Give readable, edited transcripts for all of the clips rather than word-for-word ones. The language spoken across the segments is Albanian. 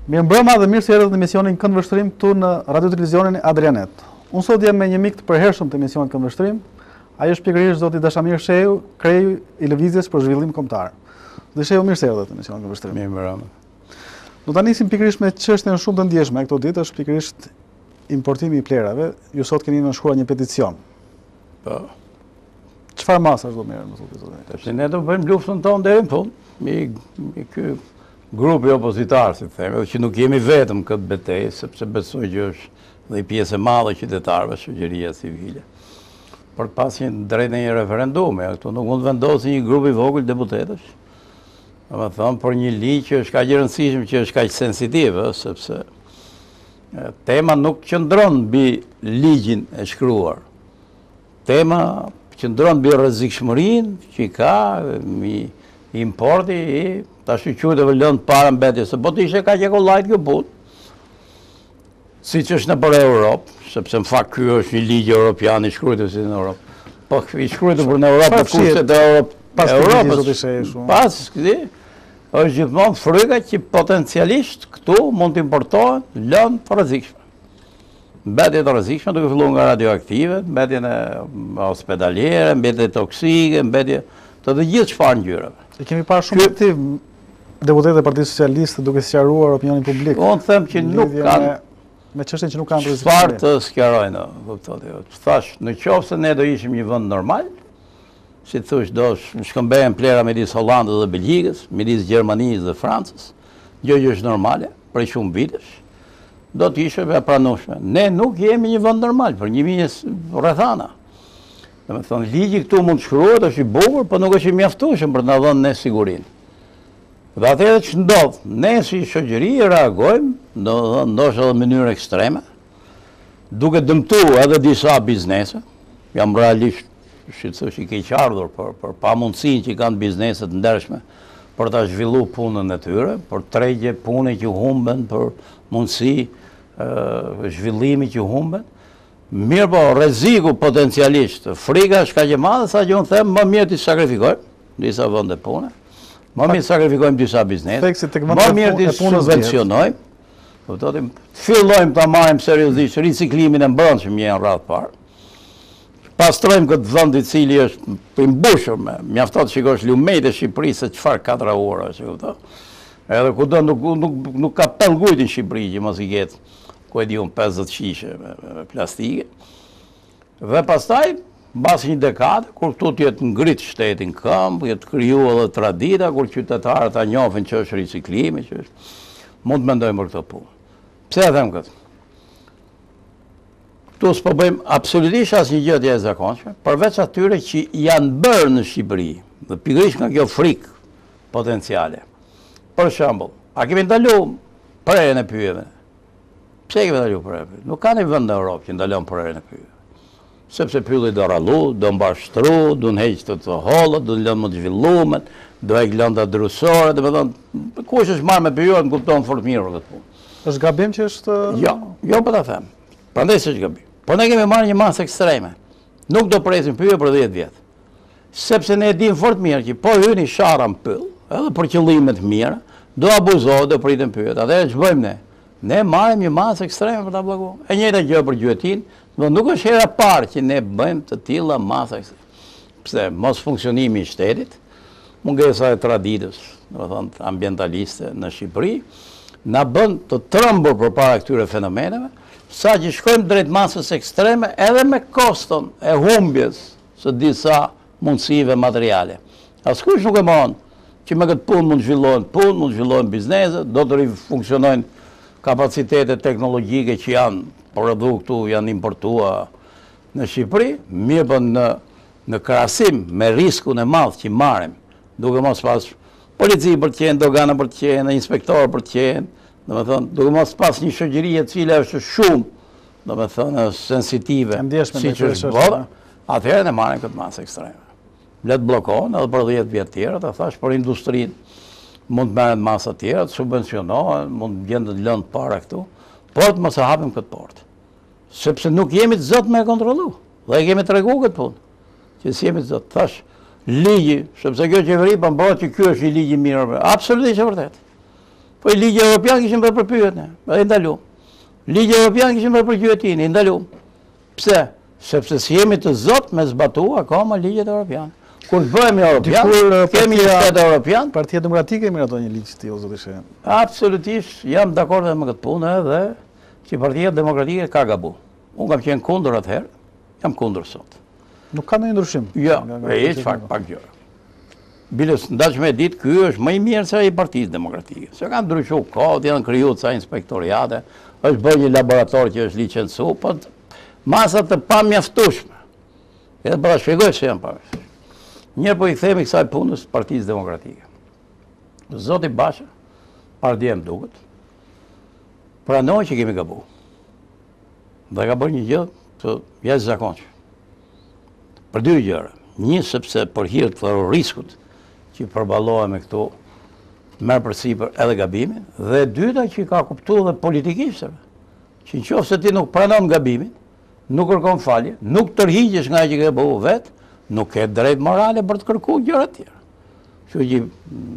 Mirëmbrëma dhe mirë se erdhët në emisionin Kënd Vështrim këtu në Radio Televizionin Adrianet. Unë sot jam me një mik të përhershëm të emisionit Kënd Vështrim. Ai është pikërisht zoti Dashamir Shehu, kreu i lëvizjes për zhvillim kombëtar. Dhe Shehu, mirë se erdhët në emisionin Kënd Vështrim. Mirëmbrëma. Do ta nisim pikërisht me çështjen shumë të ndjeshme këto ditë, është pikërisht importimi i plerave. Ju sot keni nënshkruar një peticion. Po. Çfarë masash do merren, më thotë zoti? Tash ne do bëjmë luftën tonë deri në fund. Me ky grupi opozitar, si themi, që nuk jemi vetëm këtë betejë, sepse besoj që është dhe i pjesë e madhe e qytetarëve, shoqëria civile. Për të pasur një drejtë në një referendumi, këtu nuk mund të vendosë një grup i vogël deputetësh. Domethënë për një ligj që është kaq i rëndësishëm, që është kaq sensitiv, sepse tema nuk qëndron mbi ligjin e shkruar. Tema qëndron mbi rrezikshmërinë që ka mbi importi i tash quhet edhe lënë para mbetje, se po të ishte kaq e kollajt kjo punë. Siç është në për Europë, sepse në fakt ky është një ligj europian i shkruar si në Europë. Po i shkruar për në Europë, kurse të Europës. Pas këtij është gjithmonë fryga që potencialisht këtu mund të importohen lënë të rrezikshme. Mbetje të rrezikshme duke filluar nga radioaktive, mbetje hospitaliere, mbetje toksike, mbetje të gjithë çfarë ngjyrave. E kemi parë shumë aktiv deputetë e Partisë Socialiste duke sqaruar opinionin publik. Unë them që nuk kanë me çështjen që nuk kanë rrezik. Çfarë të sqarojnë, kuptoni? Thash, në qoftë se ne do ishim një vend normal, si thosh, do shkëmbehen plera midis Hollandës dhe Belgjikës, midis Gjermanisë dhe Francës, gjë që është normale prej shumë vitesh, do të ishte e pranueshme. Ne nuk jemi një vend normal për 1000 rrethana. Domethënë, ligji këtu mund të shkruhet, është i bukur, por nuk është i mjaftueshëm për të na dhënë ne sigurinë. Dhe atëherë që ndodh, ne si shoqëri reagojmë, ndoshta edhe në mënyrë ekstreme, duke dëmtuar edhe disa biznese, jam realisht i keqardhur për pamundësinë që kanë bizneset ndershme për ta zhvilluar punën e tyre, për tregje pune që humben, për mundësi zhvillimi që humben. Mirë po, rreziku potencialisht, frika është kaq e madhe sa që unë them më mirë të sakrifikojmë disa vende pune, më mirë të sakrifikojmë disa biznese, më mirë të subvencionojmë, fillojmë ta marrim seriozisht riciklimin e mbrëmshëm një radhë parë. Pastrojmë këtë vend i cili është i mbushur me mjafton të shikosh lumet e Shqipërisë se çfarë katraura është, kupton? Edhe kudo nuk ka pellgujt në Shqipëri që mos i ketë ku e di unë 50 shishe me plastike. Dhe pastaj, mbas një dekadë, kur këtu t'jetë ngrit shtetin këmbë, jetë kriju edhe tradita, kur qytetarët ta njohin që është riciklimi, që është, mund të mendojmë për këtë punë. Pse e them këtë? Këtu s'po bëjmë absolutisht asnjë gjë të jashtëzakonshme, përveç atyre që janë bërë në Shqipëri, dhe pikërisht nga kjo frikë potenciale. Për shembull, a kemi ndaluar prerjen e pyjeve? Pse kemi ndaluar prerjen? Nuk ka një vend në Europë që ndalon prerjen e pyjeve. Sepse pylli do rallu, do mbashtru, do heqë të hollët, do lënë më të zhvilluar, do heq lënda drusore, domethënë kush është marrë me pyjet në kupton fort mirë këtë punë. Është gabim që është Jo po ta them. Prandaj s'është gabim. Po ne kemi marrë një masë ekstreme. Nuk do presim pyje për 10 vjet. Sepse ne e dim fort mirë që po hyni sharra në pyll, edhe për qëllime të mira, do abuzohet, do pritën pyjet. Atëherë ç'bëjmë ne? Ne marrim një masë ekstreme për ta bllokuar. E njëjta gjë për gjuetin, do nuk është hera parë që ne bëjmë të tilla masa ekstreme. Pse mos funksionimi i shtetit, mungesa e traditës, domethënë ambientaliste në Shqipëri, na bën të trembur përpara këtyre fenomeneve, sa që shkojmë drejt masës ekstreme edhe me koston e humbjes së disa mundësive materiale. Askush nuk e mohon që me këtë punë mund zhvillohen bizneset, do të rifunksionojnë kapacitetet teknologjike që janë produktu, janë importua në Shqipëri, mirë për në krahasim me riskun e madh që marrim, duke mos pas polici për të qenë, dogana për të qenë, inspektor për të qenë, domethënë duke mos pas një shoqëri e cila është shumë, domethënë sensitive, siç është bota, atëherë ne marrim këtë masë ekstreme. Le të bllokohen edhe për 10 vjet tjerë, ta thash për industrinë mund të merren masa të tjera, të subvencionohen, mund të gjendet lëndë para këtu, por të mos e hapim këtë portë. Sepse nuk jemi të zot me e kontrollu, dhe e kemi treguar këtë punë, që si jemi të zot. Thash, ligji, sepse kjo qeveri po bëhet që ky është një ligj i mirë, absolutisht e vërtet. Po i ligji evropian kishim bërë për pyetje, e ndalum. Ligji evropian kishim bërë për gjyëtinë, e ndalum. Pse? Sepse si jemi të zot me zbatu akoma ligjet evropiane. Kur bëhemi evropian, kemi një shtet evropian. Partia Demokratike miraton një ligj tillë, zoti Shenë. Absolutisht, jam dakord me këtë punë edhe që Partia Demokratike ka gabu. Unë kam qenë kundër atëherë, jam kundër sot. Nuk ka ndonjë ndryshim. Jo, e çfarë pak gjëra. Bilës ndashme ditë, ky është më i mirë se ai Partisë Demokratike. Se kanë ndryshuar kohët, janë krijuar ca inspektoriate, është bërë një laborator që është licencuar, po masa të pamjaftueshme. Edhe po ta shpjegoj se janë parë. Njërë po i themi kësaj punës Partisë Demokratike. Zoti Basha, partia më duket, pranoj që kemi gabu. Dhe ka bërë një gjë të jashtëzakonshme. Për dy gjëra. Një, sepse për hir të riskut që përballohem me këtu, merr përsipër edhe gabimin, dhe dyta që ka kuptuar dhe politikisht, që nëse ti nuk pranon gabimin, nuk kërkon falje, nuk tërhiqesh nga që ke bëu vetë, nuk ke drejt morale për të kërkuar gjëra të tjera. Kështu që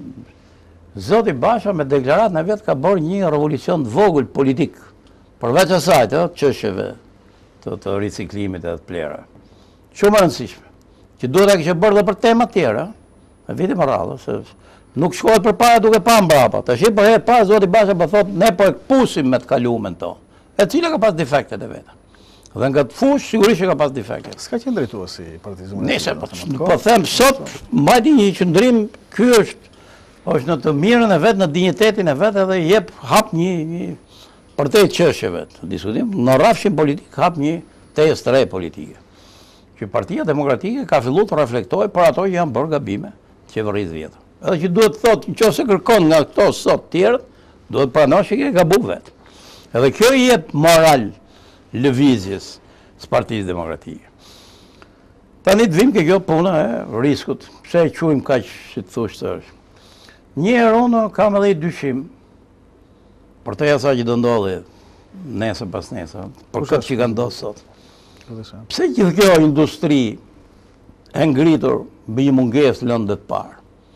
Zoti Basha me deklaratën e vet ka bërë një revolucion të vogël politik, përveç asaj të çështjeve të riciklimit e të plera. Shumë e rëndësishme, që duhet ta kishte bërë edhe për tema të tjera, e viti më radhë, se nuk shkohet përpara duke pa mbrapa. Tash për herë pas Zoti Basha po thotë ne po e kpusim me të kalumen tonë, e cila ka pas defektet e veta. Dhe nga të fush, sigurisht që ka pas defekte. S'ka qenë drejtuesi i Partisë Demokratike. Nese, po them sot, mbajti një qëndrim, ky është në të mirën e vet, në dinjitetin e vet, edhe jep hap një për te çështjeve të diskutim, në rrafshin politik hap një tezë të re politike. Që Partia Demokratike ka filluar të reflektojë për ato që janë bërë gabime qeverisë vjetër. Edhe që duhet të thotë, nëse kërkon nga këto sot të tjerë, duhet pranosh që ke gabu vet. Edhe kjo i jep moral lëvizjes së Partisë Demokratike. Tani të vim ke kjo puna e riskut. Pse e quajmë kaq si të thosh të është. Një herë unë kam edhe dyshim për të asaj që do ndodhi nesër pas nesër, për këtë që ka ndodhur sot. Pse gjithë kjo industri e ngritur mbi një mungesë lëndë të parë?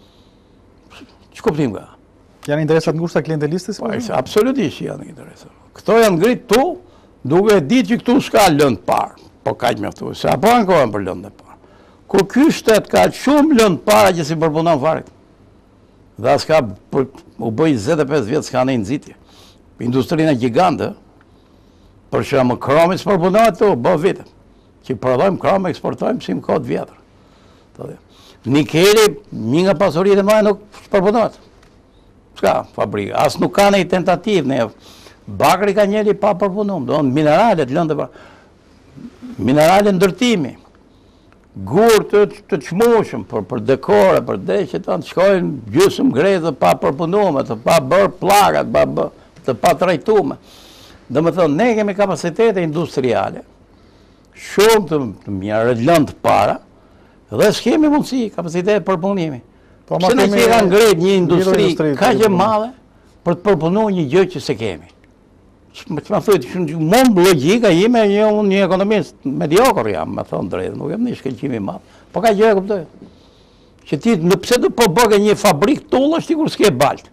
Që kuptim ka? Janë interesat ngushta klientelistës? Absolutisht janë interesat. Këto janë ngrit tu, duke ditë që këtu s'ka lëndë parë, po kaq mjaftues, se apo ankohen për lëndë e parë. Kur ky shtet ka shumë lëndë para që si përpunon fare. Dhe as ka u bë 25 vjet s'ka ndonjë nxitje. Industrinë gjigante, për shembull kromi s'përpunohet këtu, bë vite. Që prodhojmë krom, eksportojmë si në kohë vjetër. Nikeli, një nga pasuritë e mëdha nuk përpunohet. S'ka fabrikë, as nuk ka ndonjë tentativë ne. Bakri ka njëri pa përpunuar, do mineralet lëndë pa. Minerale ndërtimi. Gur të çmueshëm për dekore, për deshje të shkojnë gjysmë grezë pa përpunuar, të pa bërë pllakat, të pa trajtuar. Domethënë ne kemi kapacitete industriale shumë të mira, lëndë para, dhe s'kemi mundësi kapacitete përpunimi. Pse ne kanë ngrit një industri kaq e madhe për të përpunuar një gjë që se kemi. Më thotë, mund logjika ime, unë një ekonomist mediokër jam, me thonë drejtë, nuk jam një shkëlqim i madh. Po ka gjë e kuptoj. Që ti pse do po bëge një fabrikë tullash ti kur s'ke balt.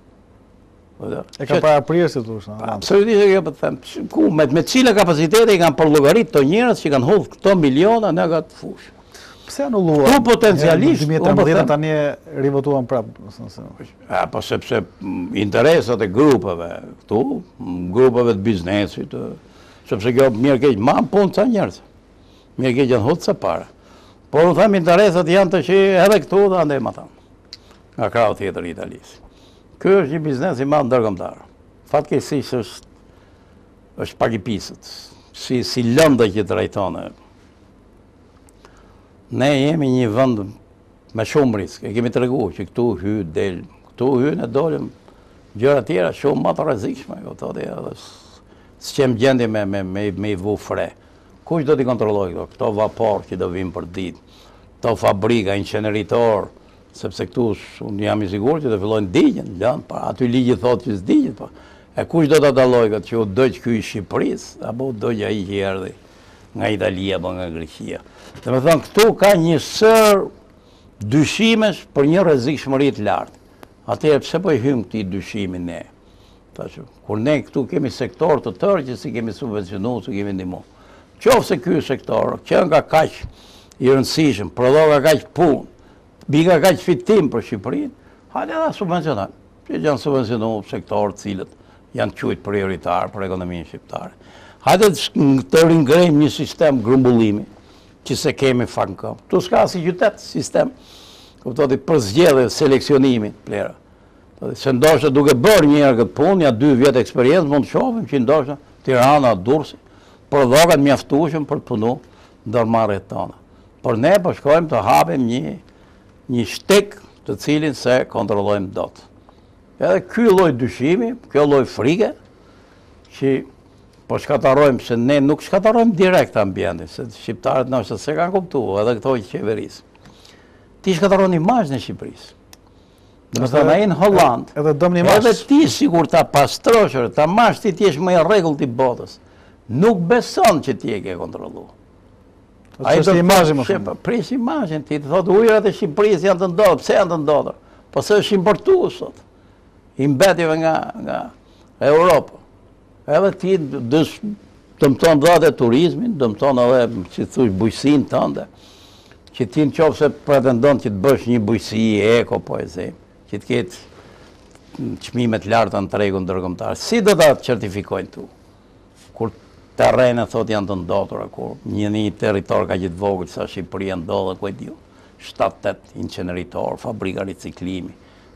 E ka para prirë si thosh. Absolutisht e po them. Ku me cila kapacitete i kanë përllogarit të njerëz që kanë hodhur këto miliona në atë fushë. Pse anulluar? Po potencialisht, në 2013 tani rivotuan prapë. Po sepse interesat e grupeve këtu, grupeve të biznesit, sepse kjo mirë keq ma punë ca njerëz. Mirë keq janë hodhur ca para. Por u them interesat janë të që edhe këtu dhe ande ma thamë. Nga krau tjetër i Italisë. Ky është një biznes i madh ndërkombëtar. Fatkeqësisht është pak i pisët. Si lëndë që trajtonë. Ne jemi një vend me shumë risk. E kemi treguar që këtu hy del, këtu hyn e dolëm gjëra tjera shumë më të rrezikshme, kuptohet, s'kem gjendje me i vu fre. Kush do t'i kontrollojë këto? Këto vapor që do vinë për ditë, këto fabrika, inceneritor, sepse këtu unë jam i sigurt që do fillojnë digjen, aty ligji thotë që s'digjet, po. E kush do ta dallojë këtë që u dëgj ky i Shqipërisë apo u dëgj ai që erdhi nga Italia apo nga Greqia. Domethënë këtu ka një sër dyshimesh për një rrezikshmëri të lartë. Atëherë pse po i hym këtij dyshimi ne? Kur ne këtu kemi sektor të tërë që si kemi subvencionu, si kemi ndihmu. Qoftë se ky sektor, që nga kaq i rëndësishëm, prodhon nga kaq punë, bie nga kaq fitim për Shqipërinë, hajde ta subvencionojmë. Që janë subvencionu sektorë të cilët janë quajtur prioritar për ekonominë shqiptare. Hajde të ringrejmë një sistem grumbullimi, që se kemi fakt në këmbë. Tu s'ka si qytet sistem, kuptoni, për zgjedhje seleksionimit, plera. Se ndoshta duke bërë një herë këtë punë, ja 2 vjet eksperiencë, mund të shohim që ndoshta Tirana, Durrësi, prodhokat mjaftueshëm për të punuar ndërmarrjet tona. Por ne po shkojmë të hapim një shtek të cilin se kontrollojmë dot. Edhe ky lloj dyshimi, kjo lloj frike, që po shkatarojmë, se ne nuk shkatarojmë direkt ambientin, se shqiptarët ndoshta se kanë kuptuar, edhe këto i qeverisë. Ti shkataron imazhin e Shqipërisë. Do të thonë ai në Holland, edhe ti sigur ta pastrosh, ta marrësh ti jesh më i rregullt i botës. Nuk beson që ti e ke kontrolluar. Ai është imazhi më shumë. Pris imazhin, ti thotë ujërat e Shqipërisë janë të ndodhur, pse janë të ndodhur? Po se është importuar sot. I mbetjeve nga Europa. Edhe ti dëmton dhatë e turizmin, dëmton edhe, si thush, bujësinë tënde, që ti në qoftë se pretendon që të bësh një bujësi eko, po e them, që të ketë çmimet larta në tregun ndërkombëtar. Si do ta certifikojnë tu? Kur terrenet thot janë të ndodhura, kur një territor ka që të vogël sa Shqipëria ndodhet, ku e diu, 7-8 inceneritor, fabrika riciklimi.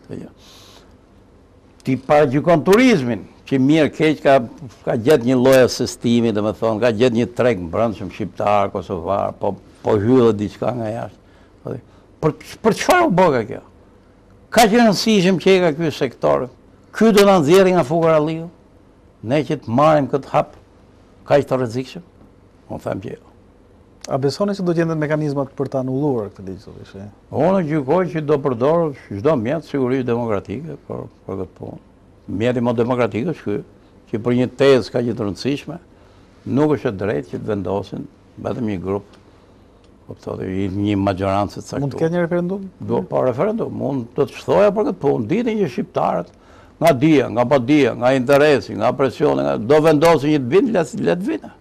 Ti paragjykon turizmin, që mirë keq ka gjetë një lloj asistimi, domethënë ka gjetë një treg brendshëm shqiptar, kosovar, po hyllë diçka nga jashtë. Për çfarë u bë kjo? Ka që rëndësishëm që e ka ky sektor. Ky do na nxjerrë nga fukaralliu. Ne që të marrim këtë hap kaq të rrezikshëm. Unë them që jo. A besoni se do gjendet mekanizmat për ta anulluar këtë ligj sot? Unë gjykoj që do përdor çdo mjet sigurisht demokratike për këtë punë. Mjeti më demokratik është ky, që për një tezë ka që të rëndësishme, nuk është e drejtë që të vendosin vetëm një grup, një majorancë të caktuar. Mund të ketë një referendum? Po, referendum. Unë do të shtoja për këtë punë. Ditën që shqiptarët, nga dia, nga pa dia, nga interesi, nga presioni, do vendosin një të vinë, le të vinë.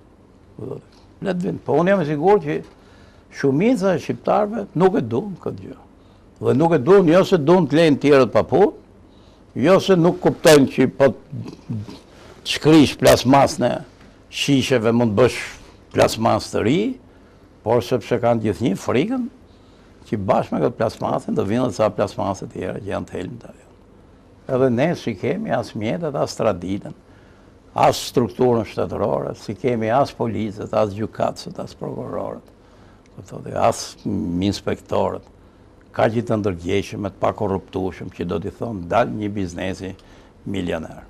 Le të vinë. Po unë jam i sigurt që shumica e shqiptarëve nuk e duan këtë gjë. Dhe nuk e duan, jo se duan të lejnë tjerët pa punë, jo se nuk kuptojnë që po të shkrish plasmas në shisheve mund bësh plasmas të ri, por sepse kanë gjithnjë frikën që bashkë me këtë plasmasën do vinë sa plasmasë të tjera që janë të helmë të ajo. Edhe ne si kemi as mjetet, as traditën, as strukturën shtetërore, si kemi as policët, as gjykatësët, as prokurorët, as inspektorët, ka që të ndërgjeshëm e të pakorruptueshëm që do t'i thonë dalë një biznesi milioner.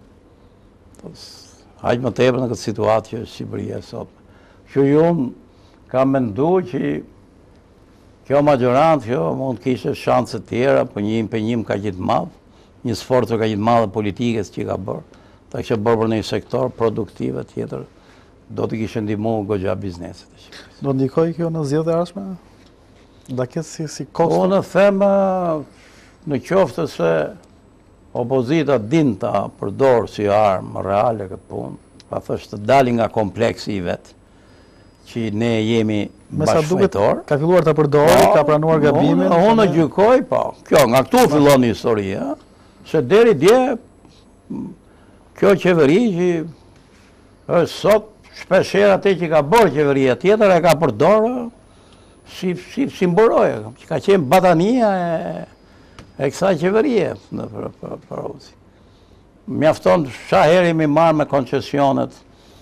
Hajtë më tepër në këtë situatë që është Shqipëria sot. Që unë kam mendu që kjo majorantë, kjo mund të kishte shanse të tjera, për një impenjim ka që të madh, një sforcë ka që të madh politikës që ka bërë, ta kishte bërë për një sektor produktive tjetër, do të kishte ndihmuar goxha biznesit të Shqipërisë. Do ndikoj kjo në zgjedhjet e ardhshme? Da këtë si kosto? Unë them në qoftë se opozita din ta përdorë si armë reale këtë punë, pa thështë të dali nga kompleksi i vetë, që ne jemi bashkëfetor. Ka filluar të përdorë, ka pranuar gabimin? Unë gjykoj, po, kjo, nga këtu fillon historia, se deri dje, kjo qeveri që është sot, shpeshherë atë që ka bërë qeveria tjetër, e ka përdorë, si mburoje, që ka qenë batania e kësaj qeverie në përhosi. Mjafton shaheri mi marrë me koncesionet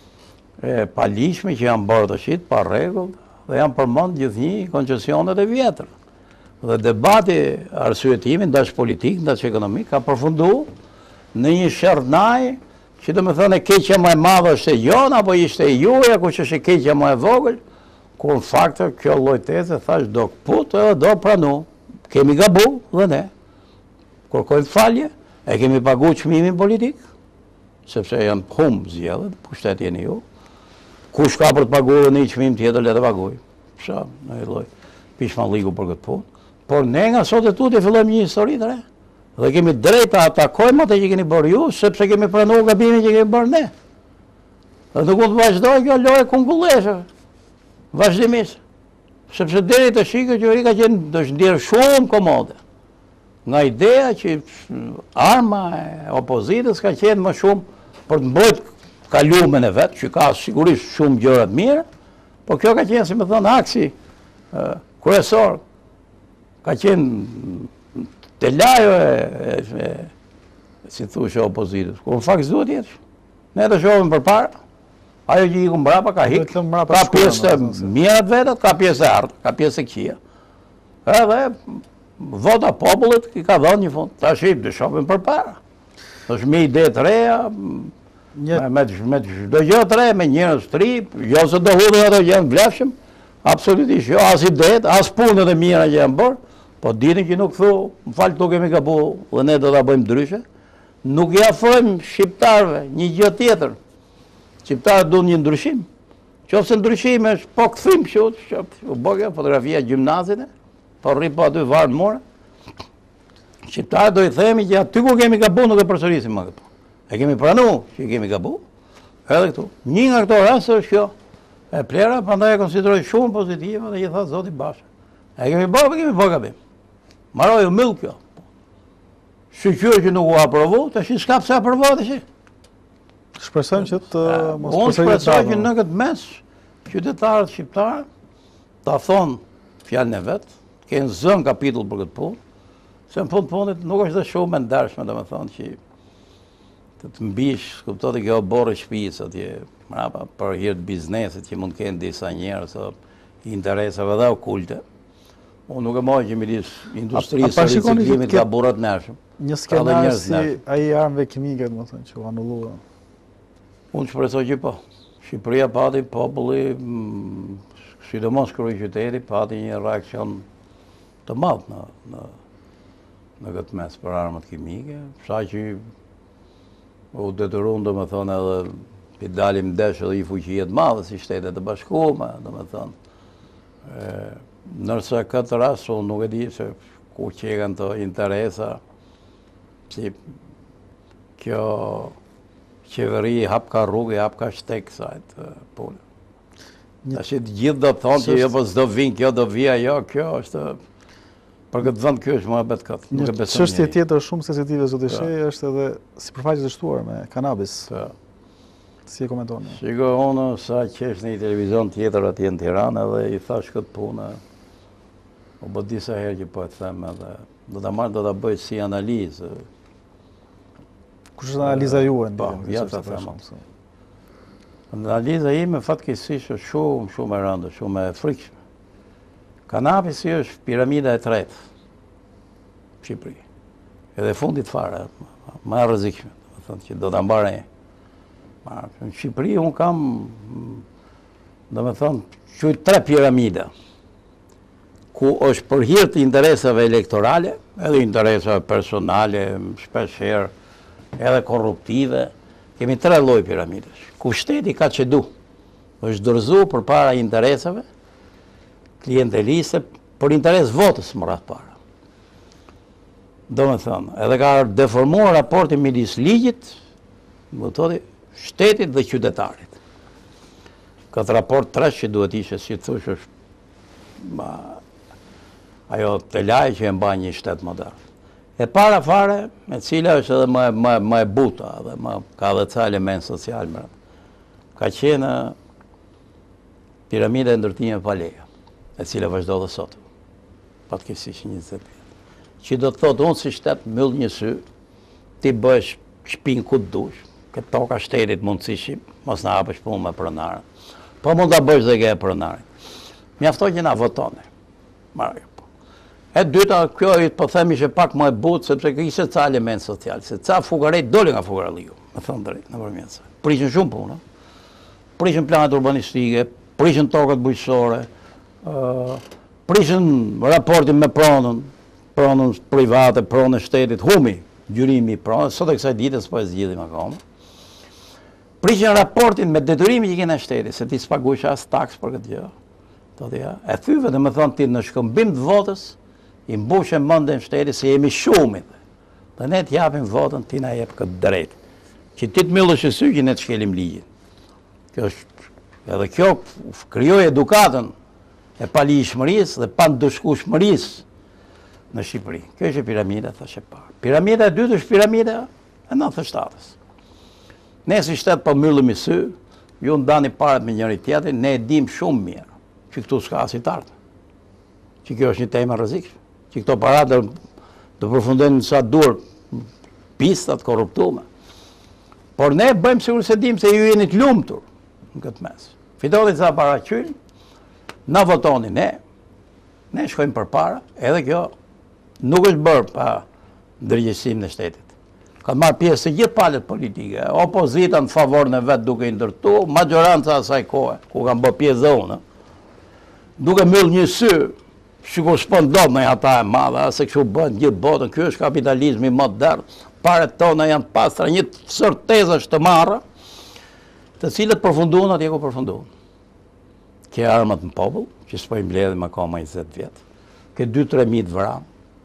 pa lishme që janë bërë të shqitë, pa regull, dhe janë përmend gjithnjë koncesionet e vjetër. Dhe debati, arsyetimin, ndash politik, ndash ekonomik, ka përfundu në një sherdnaj që do me thënë e keqja më e madhe është e jonë, apo ishte e juja, ku që është e keqja më e vogël, kur në faktë kjo lloj teze thash do këput edhe do pranu. Kemi gabu dhe ne. Kërkojmë falje, e kemi pagu çmimin politik, sepse janë humbë zgjedhjet, pushtet jeni ju. Kush ka për të paguar një çmim tjetër le të paguaj. Pse, në një lloj pishmalliku për këtë punë. Por ne nga sot e tutje fillojmë një histori të re. Dhe kemi drejt të atakojmë atë që keni bërë ju, sepse kemi pranuar gabimin që kemi bërë ne. Dhe nuk mund të vazhdoj kjo lojë kungulleshe, vazhdimisht. Sepse deri të shikë që ka qenë është ndjerë shumë komode. Nga ideja që arma e opozitës ka qenë më shumë për të mbrojt kalumen e vetë, që ka sigurisht shumë gjërat mire, po kjo ka qenë, si më thënë, aksi kryesor, ka qenë të lajo si thushe opozitës. Kur në fakt s'duhet jetë. Ne të shohim për para, ajo që i ku mbrapa ka hikë, ka pjesë të mirat vetët, ka pjesë e ardhë, ka pjesë e këqia. Edhe vota popullit i ka dhënë një fund. Ta shqip të shohim për para. është me ide të reja, me çdo gjë të re, me njerëz të ri, jo se do hudhen ato që janë vlefshëm, absolutisht jo, as ideet, as punët e mira që janë bërë, po dini që nuk thu, më falë këtu kemi gabuar dhe ne do ta bëjmë ndryshe, nuk ja afrojmë shqiptarëve një gjë tjetër. Shqiptarët duan një ndryshim. Qofse ndryshimi është po kthim kështu, u bë fotografia gjimnazit, po rri po aty varë more. Shqiptarët do i themi që aty ku kemi gabuar nuk e përsërisim më këtu. E kemi pranuar që kemi gabuar, edhe këtu. Një nga këto raste është kjo. E plera, prandaj e konsideroj shumë pozitive dhe i tha Zoti Basha. E kemi bërë gabim. Maroj u myll kjo. Shqyqyr që nuk u aprovu, tash s'ka pse aprovohet tash. Shpresojmë që të mos unë shpresoj që në këtë mes qytetarët shqiptarë ta thonë fjalën e vet, të kenë zënë kapitull për këtë punë, se në fund punit nuk është dhe shumë e ndershme, domethënë që të mbish, kuptohet kjo borë shtëpisë atje, mbrapa për hir të biznesit që mund të kenë disa njerëz ose interesave dhe okulte. Unë nuk e moj që midis industrisë së riciklimit ka burrat ndershëm. Një skenar si ai armëve kimike, domethënë, që u anullua. Unë shpresoj që po. Shqipëria pati, populli, sidomos kryeqyteti, pati një reakcion të madh në këtë mes për armët kimike, sa që u detyruan domethënë edhe të dalim ndesh edhe i fuqie të madhe si Shtetet e Bashkuara, domethënë. Nërsa këtë rast unë nuk e di se ku qekan të interesa, si kjo qeveri hap ka rrugë, hap ka shtek kësajt punë. Tash të gjithë do të thonë që jo po s'do vinë kjo, do vi ajo, kjo është për këtë vend kjo është mohabet këtë. Nuk e besoj. Çështje tjetër shumë sensitive zoti Shej është edhe sipërfaqet e shtuar me kanabis. Si e komentoni? Shiko, unë sa qesh në një televizion tjetër atje në Tiranë edhe i thash këtë punë. U bë disa herë që po e them edhe do ta bëj si analizë. Kush është analiza juaj? Po, ja ta them. Analiza ime fatkeqësisht është shumë e rëndë, shumë e frikshme. Kanabisi është piramida e tretë në Shqipëri. Edhe fundit fare, më e rrezikshme, domethënë që do ta mbarë. Në Shqipëri unë kam, domethënë, quaj 3 piramida, ku është për hir të interesave elektorale, edhe interesave personale, shpesh herë edhe korruptive, kemi 3 lloj piramidesh. Ku shteti ka çedu, është dorëzuar përpara interesave klienteliste për interes votës më radh para. Domethënë, edhe ka deformuar raportin midis ligjit, shtetit dhe qytetarit. Këtë raport tresh që duhet ishte, si thush, është ajo telaj që e mban një shtet modern. E para fare, me cila është edhe më e buta, dhe ka dhe ca element social më radh, ka qenë piramida e ndërtimit paleja, e cila vazhdo dhe sot, fatkeqësisht 20 vjet. Që do të thotë unë si shtet myll një sy, ti bësh shpinë ku të dush, këtë toka shtetit mundësi mos na hapësh punë me pronarën. Po mund ta bësh dhe ke pronarin. Mjaftoj që na votoni. E dyta, kjo po themi që pak më e butë, sepse kishte ca element social, se ca fugaret doli nga fugaralliu, me thënë drejt, nëpërmjet saj. Prishin shumë punë, prishin planet urbanistike, prishin tokat bujqësore, prishin raportin me pronën private, pronën e shtetit, humi, gjyrimi i pronës, sot e kësaj dite s'po e zgjidhim akoma. Prishin raportin me detyrimin që kena shteti, se ti s'paguash as taks për këtë gjë. E thyve dhe me thonë ti në shkëmbim të votës, i mbushe mendjen shteti se jemi shumit. Dhe ne të japim votën, ti na jep këtë drejt. Që ti të millësh e sy që ne të shkelim ligjin. Edhe kjo krijoi edukatën e palishmërisë dhe pandëshkueshmërisë në Shqipëri. Kjo është piramida, thashë parë. Piramida e dytë është piramida e 97-s. Ne si shtet po mbyllëm sy, ju ndani parat me njëri tjetrin, ne e dim shumë mirë që këtu s'ka as i tartë. Që kjo është një temë e rrezikshme. Që këto para do përfundojnë sa dur pistat korruptume. Por ne bëjmë sikur se dim se ju jeni të lumtur në këtë mes. Fitoni ca paraqyl, na votoni ne shkojmë përpara, edhe kjo nuk është bërë pa ndërgjegjësimin e shtetit. Ka marrë pjesë të gjithë palët politike, opozita në favor në vetë duke i ndërtu, majoranca asaj kohe, ku kanë bërë pjesë dhe unë, duke mbyll një sy, sikur s'po ndodh në ata e madhe, se kështu bën gjithë botën, ky është kapitalizmi modern, paret tona janë pastra, një sortezash të marra, të cilët përfunduan atje ku përfunduan. Ke armat në popull, që s'po i mbledhim akoma 20 vjet. Ke 2-3 mijë vranë,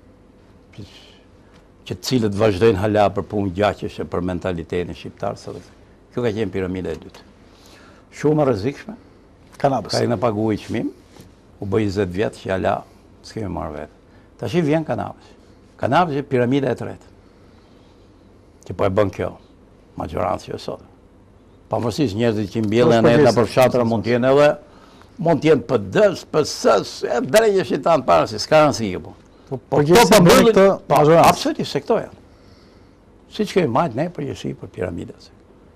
që të cilët vazhdojnë hala për punë gjaqëshe për mentalitetin shqiptar. Kjo ka qenë piramida e dytë. Shumë e rrezikshme. Kanabës. Ka na paguaj çmim, u bë 20 vjet që hala s'kemi marrë vetë. Tash vjen Kanabës. Kanabës është piramida e tretë. Që po e bën kjo, majoranca që sot. Pavarësisht njerëzit që mbjellen edhe për fshatra mund të jenë edhe mund të jenë PD-s, PS-s, e drejtësh i tanë para se s'ka rëndësi kjo punë. Po gjithë këtë majorancë. Absolutisht se këto janë. Siç kemi marrë ne përgjegjësi për piramidat.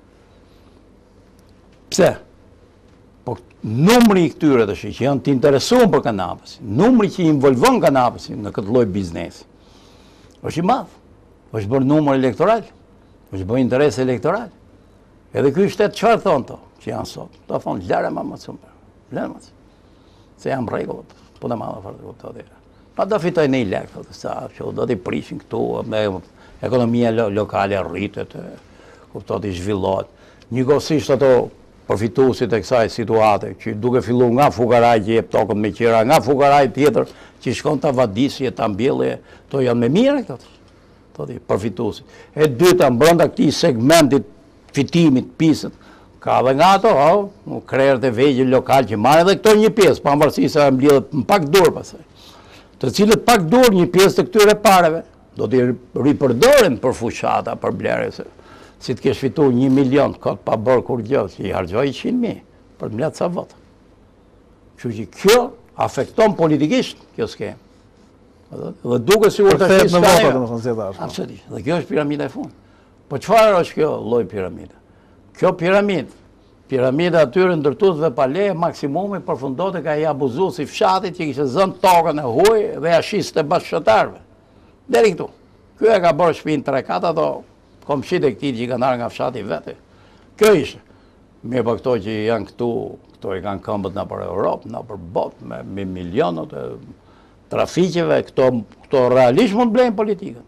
Pse? Po numri i këtyre tash që janë të interesuar për Kanabësin, numri që involvon Kanabësin në këtë lloj biznesi, është i madh. Është bërë numër elektoral, është bërë interes elektoral. Edhe ky shtet çfarë thon to, që janë sot? Do thonë lare më shumë. Lare më. Se janë rregull, po në madhe fare kuptoj. Pa do fitoj në i lek, që do t'i prishin këtu, me ekonomia lokale rritet, kuptot i zhvillot. Njëkohësisht ato përfituesit e kësaj situate, që duke fillu nga fukaraj që jep tokën me qira, nga fukaraj tjetër që shkon të vadisje, të ambjellje, to janë me mire këto, përfituesit. E dyta, brenda këtij segmentit fitimit, pisët, ka dhe nga ato, krerët e vegjël lokal që marrë edhe këto një pjesë, pavarësisht se mbledhet në pak dur pastaj. Të cilët pak dur një pjesë të këtyre pareve, do t'i ripërdoren për fushata, për blerje, si të kesh fitu 1 milion, këtë pa bërë kur gjë, që i hargjoj 100.000, për të mbledh ca vota. Kështu që kjo afekton politikisht kjo skemë. Dhe duke sigur të shqipë me vota, dhe më thënë zjetar. Absolutisht, dhe kjo është piramida e fundit. Po çfarë është kjo lloj piramide? Kjo piramida atyre ndërtuesve pa leje maksimumi përfundon tek ai abuzues i fshatit që kishte zënë tokën e huaj dhe ja shiste bashkëshortarëve. Deri këtu. Ky e ka bërë shtëpinë 3-4 ato komshit e këtij që kanë ardhur nga fshati vetë. Kjo ishte. Mirë po këto që janë këtu, këto i kanë këmbët na për Europë, na për botë me milionat e trafiqeve, këto realisht mund blejnë politikën.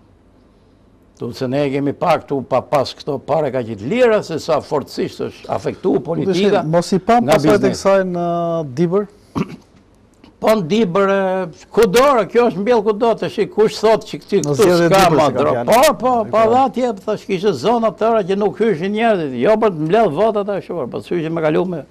Se ne kemi pak këtu pa pas këto pare ka qitë lira, se sa fortësisht është afektu politika. Mos i pam pasojat e kësaj në Dibër? Po në Dibër, kudo, kjo është mbjell kudo, të shi kush thot që këtu s'ka ma drog. Po, dhe atje, thash kishte zona tëra që nuk hyshin njerëzit, jo për të mbledh votat e shurë, po të hyshin me kalu me.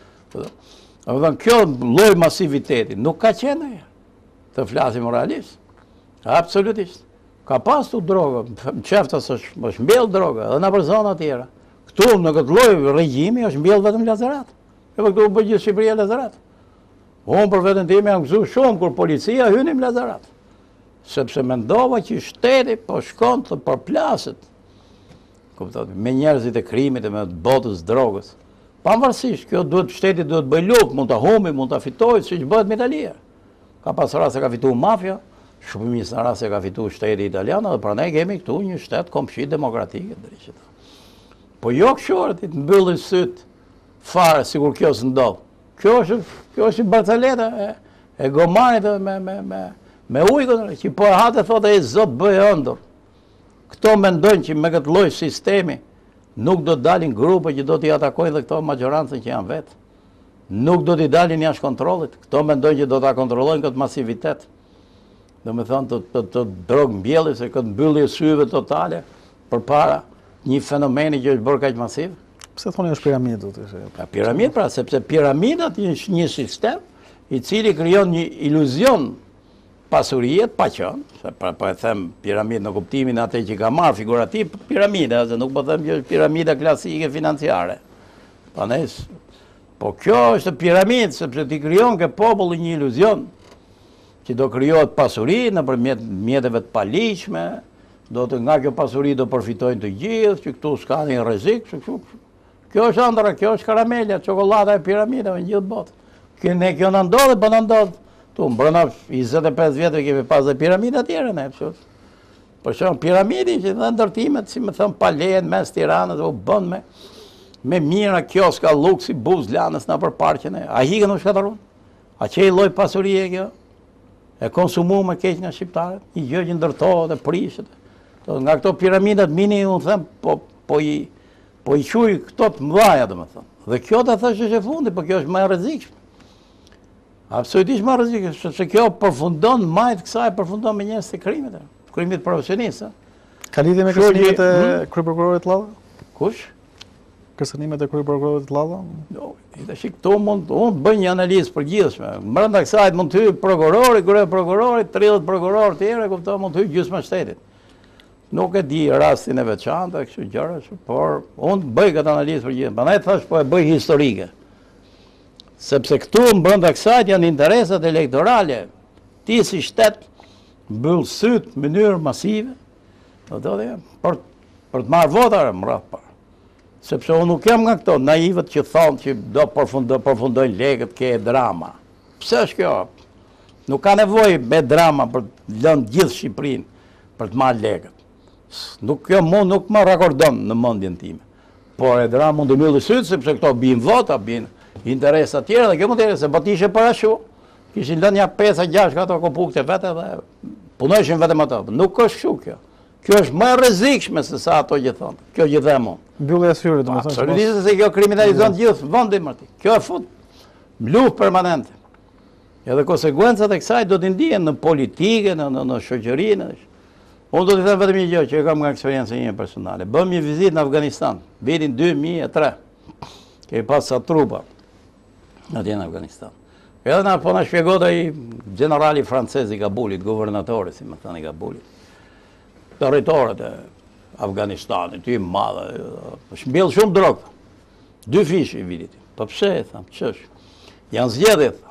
Kjo lloj masiviteti nuk ka qenë ajo, të flasim realisht, absolutisht. Ka pas tu drogë, qeftas është mbjell droga, edhe në për zona tjera. Këtu në këtë lloj regjimi është mbjell vetëm lazarat. E për këtu bëjë gjithë Shqipëria lazarat. Unë për vetën time jam gëzu shumë kur policia hynim lazarat. Sepse mendova që shteti po shkon të përplaset me njerëzit e krimit e me botës drogës. Pavarësisht, shteti duhet bëj luftë, mund ta humbi, mund ta fitojë, siç bëhet me Italia. Ka pas raste ka fituar mafia, shumica në raste ka fituar shteti italian, dhe prandaj kemi këtu një shtet komshi demokratike drejt. Po jo kështu ti të mbyllin syt fare sikur kjo s'ndodh. Kjo është Barceleta e gomarit me ujë që po e hatë thotë ai zot bëj ëndër. Këto mendojnë që me këtë lloj sistemi nuk do të dalin grupe që do t'i atakojnë dhe këto majorancën që janë vetë. Nuk do t'i dalin jashtë kontrollit. Këto mendojnë që do t'a kontrollojnë këtë masivitet. do me thonë të drogë mbjellë, se këtë mbyllje syve totale për para një fenomeni që është bërë kaq masiv. Pse thoni është piramidë? Piramidë pra, sepse piramidat është një sistem i cili krijon një iluzion pasurijet pa qënë, se po e them piramidë në kuptimin atë që ka marrë figurativ, piramida, se nuk po them që është piramida klasike financiare. Po kjo është piramidë, sepse ti krijon ke populli një iluzion që do krijohet pasuri nëpërmjet mjeteve të paligjshme, nga kjo pasuri do përfitojnë të gjithë, që këtu s'ka një rrezik, kjo është ëndra, kjo është karamelja, çokolada e piramidave në gjithë botën. Kjo në ndodhe, po në ndodhe. Tu, brenda 25 vjetëve kemi pas dhe piramida tjera ne, për shumë piramidi që dhe ndërtimet, si me thëmë palen, mes Tiranës, u bën me mira kioska, luksi, buz, lanës në për parqen e, a hikën u shkatërun? A që i loj pasurije kjo? E konsumu me keq nga shqiptarët, i gjë që ndërtohet e prishet. Nga këto piramidat mini, unë them, po i quj këto të mdhaja, dhe me thëmë. Dhe kjo të thësh është e fundi, po kjo është më e rrezikshme. Absolutisht më rrezikshme, sepse kjo përfundon, majtë kësaj përfundon me njerëz të krimit profesionistë. Ka lidhje me kërcënimet e kryeprokurorit Llalla? Kush? Kërcënimet e kryeprokurorit Llalla? Jo, këto unë bëj një analizë përgjithshme. Brenda kësaj mund të hyjë prokurori, kryeprokurori, 30 prokurorë të tjerë, kupton, mund të hyjë gjysma shtetit. Nuk e di rastin e veçantë, kështu gjëra, por unë bëj këtë analizë përgjithshme. Prandaj thash po e bëj historike. Sepse këtu në brenda kësaj janë interesat elektorale. Ti si shtet mbyll syt në mënyrë masive, për të marrë votare më rreth. Sepse unë nuk jam nga këto naivët që thonë që do përfundojnë lekët ke drama. Pse është kjo? Nuk ka nevojë me drama për të lënë gjithë Shqipërinë për të marrë lekët. Kjo nuk më rakordon në mendjen time. Por e drama mund të mbyllë syt sepse këto bin vota, bin interesa tjera, dhe kjo mund të se po t'ishe për ashtu, kishin lënë ja 5-6 ato kopukte vete dhe punojshin vetëm ato. Nuk është kështu kjo. Kjo është më e rrezikshme se sa ato që thonë. Kjo që them unë. Mbyllja e syrit, domethënë. Absolutisht se kjo kriminalizon gjithë vendin marti. Kjo e fut luftë permanente. Edhe konsekuencat e kësaj do t'i ndihen në politikë, në shoqërinë. Unë do t'i them vetëm një gjë që e kam nga eksperiencë ime personale. Bëm një vizitë në Afganistan, vitin 2003. Kemi pas sa trupa atje në Afganistan. Edhe po na shpjegot ai generali francez i Kabulit, guvernatori, si më thënë i Kabulit. Territorët e Afganistanit, i madhe, shmbjell shumë drogë. 2 fishë i vitit. Po pse e tham, ç'është? Janë zgjedhje, tha.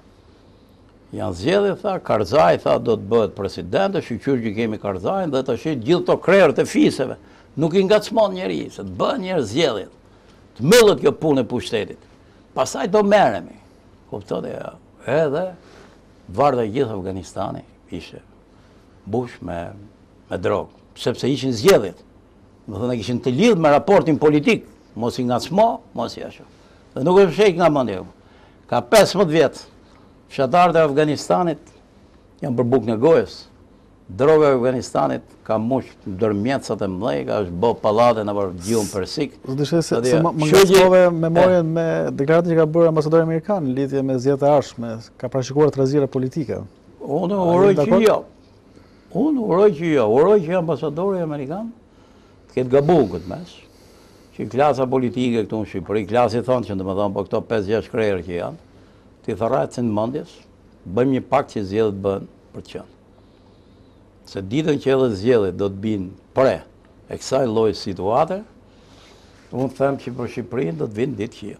Janë zgjedhje, tha, Karzai tha do të bëhet president, shqyr që kemi Karzajin dhe tash gjithë to krerët e fisëve nuk i ngacmon njeri, se të bëhen njerëz zgjedhje. Të mbyllet kjo punë e pushtetit. Pastaj do merremi. Kuptote, edhe varda gjithë Afganistani ishte bush me drogë, sepse ishin zgjedhjet. Do thonë kishin të lidhur me raportin politik, mos i ngacmo, mos i ashtu. Dhe nuk është shek nga mendja. Ka 15 vjet. Fshatarët e Afganistanit janë për bukë në gojës. Droga e Afganistanit ka mush ndërmjetësat e mëdhej, ka është bë pallate në gjuhën persik. Zdishe se më ngacmove memorien me deklaratën që ka bërë ambasadori amerikan në lidhje me zgjedhjet e ardhshme, ka parashikuar trazira politike. Unë uroj që jo. Uroj që ambasadori amerikan të ketë gabuar këtë mes. Që klasa politike këtu në Shqipëri, klasi thonë që domethënë po këto 5-6 krerë që janë, ti thërrajtësin mendjes, bëjmë një pakt që zgjedhjet bëhen për të qenë. Se ditën që edhe zgjedhjet do të binë pre e kësaj lloji situate, unë them që për Shqipërinë do të vinë ditë qia.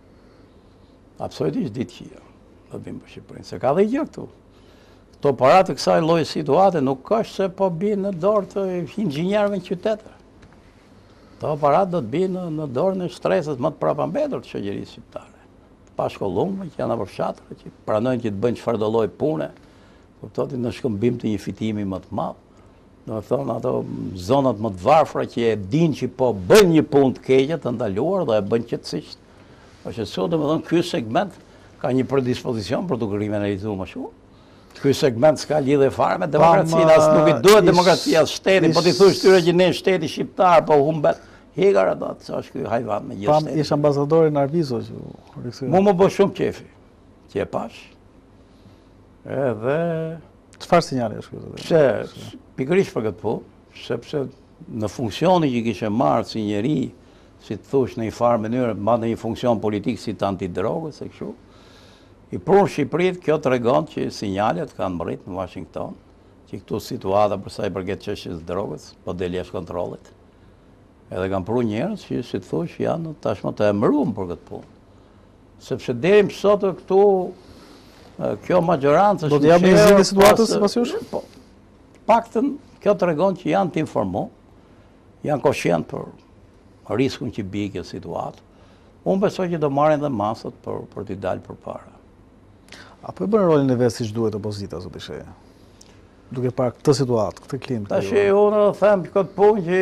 Absolutisht ditë qia do të vinë për Shqipërinë. Se ka dhe gjë këtu. Këto para të kësaj lloji situate nuk është se po binë në dorë të inxhinierëve në qytete. Këto para do të binë në dorën e shtresës më të prapambetur të shoqërisë shqiptare. Të pashkolluar që janë për fshatë, që pranojnë që të bëjnë çfarëdo lloj pune, kuptoni në shkëmbim të një fitimi më të madh. Do të thonë ato zonat më të varfra që e dinë që po bëjnë një punë të keqe të ndaluar dhe e bëjnë qetësisht. Është sot domethënë ky segment ka një predispozicion për të kriminalizuar më shumë. Ky segment s'ka lidhje fare me demokracinë, as nuk i duhet demokracia as shteti, po ti thuash tyre që ne shteti shqiptar po humbet. Hegar ato, ç'është ky hajvan me gjithë shtetin. Ish ambasadori në Arvizo që rikthye. Mu më bë shumë qefi. Që e pash. Edhe Çfarë sinjali është ky? Pse, pikërisht për këtë sepse në funksionin që kishe marrë si njeri, si të thush në një farë mënyrë, ma në një funksion politik si të antidrogës e kështu, i prunë Shqipërit, kjo të regon që sinjalet kanë mbërrit në Washington, që këtu situata përsa i përket çështjes drogës, po del jashtë kontrollit. Edhe kanë pru njerëz që, si të thush, janë tashmë të emëruar për këtë punë. Sepse deri më sot këtu kjo majorancë do të japë një zgjidhje situatës sipas jush? Po. Paktën kjo tregon që janë të informuar, janë koshient për riskun që bie kjo situatë. Unë besoj që do marrin dhe masat për t'i dalë përpara. Apo e bën rolin e vet siç duhet opozita, zoti Sheja? Duke parë këtë situatë, këtë klimë. Tash unë them këtë punë që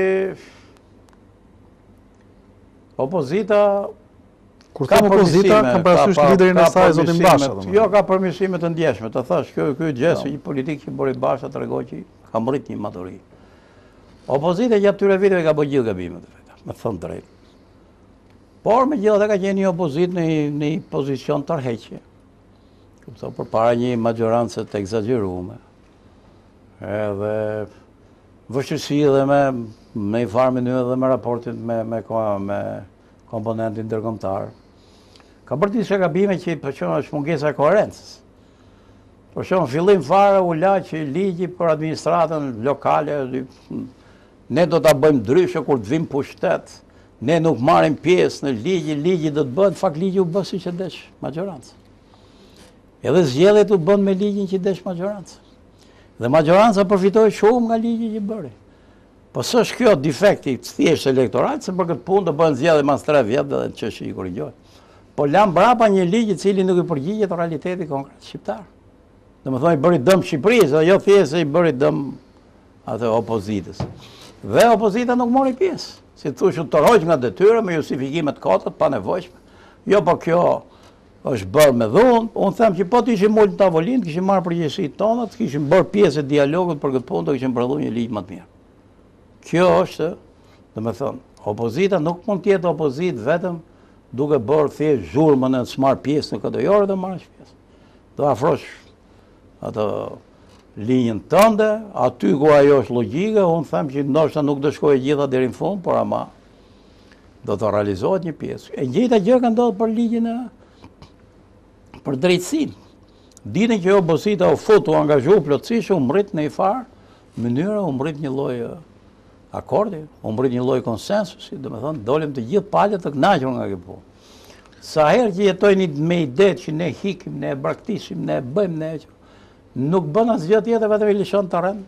opozita kur them opozita, kam parasysh liderin e saj, zotin Basha. Jo, ka përmirësime të ndjeshme. Të thash, ky gjest i politik që bëri Basha tregoi që ka mrit një maturi. Opozita gjatë këtyre viteve ka bërë gjithë gabimet e veta, me thënë drejt. Por megjithatë ka qenë një opozitë në një pozicion tërheqje. Kupton, përpara një majorancë të egzageruar. Edhe vështirësi dhe me një farë mënyrë dhe me raportin me komponentin ndërkombëtar. Ka bërë disa gabime që për shembull është mungesa e koherencës. Për shembull, fillim fare u la që ligji për administratën lokale, ne do ta bëjmë ndryshe kur të vim pushtet, ne nuk marrim pjesë në ligji do të bëhet, fakt ligji u bë siç e desh majorancë. Edhe zgjedhjet u bën me ligjin që desh majorancë. Dhe majoranca përfitoi shumë nga ligji që bëri. Po s'është kjo defekti thjesht elektoral, se për këtë punë do bëhen zgjedhje mas 3 vjet dhe çështja i korrigjohet. Po lan brapa një ligj i cili nuk i përgjigjet realitetit konkret shqiptar. Domethënë i bëri dëm Shqipërisë, dhe jo thjesht i bëri dëm atë opozitës. Dhe opozita nuk mori pjesë. Si thosh, u tërhoq nga detyra me justifikime të kota të panevojshme. Jo, po kjo është bërë me dhunë. Unë them që po të ishim mulë në tavolinë, kishim marrë përgjegjësitë tona, të kishim bërë pjesë e dialogut për këtë punë, do kishim prodhuar një ligj më të mirë. Kjo është, domethënë, opozita nuk mund të jetë opozitë vetëm duke bërë thjesht zhurmën e të marrë pjesë në këtë orë dhe marrësh pjesë. Do afrosh atë linjën tënde, aty ku ajo është logjike, unë them që ndoshta nuk do shkojë gjitha deri në fund, por ama do të realizohet një pjesë. E njëjta gjë ka ndodhur për ligjin për drejtësinë. Ditën që opozita u fut, u angazhua plotësisht, u mbrit në një farë mënyrë, u mbrit një lloj akordi, u mbrit një lloj konsensusi, domethënë dolëm të gjithë palët të kënaqur nga kjo punë. Sa herë që jetojnë me ide që ne hikim, ne braktisim, ne bëjmë, ne nuk bën asgjë tjetër vetëm i lëshon terren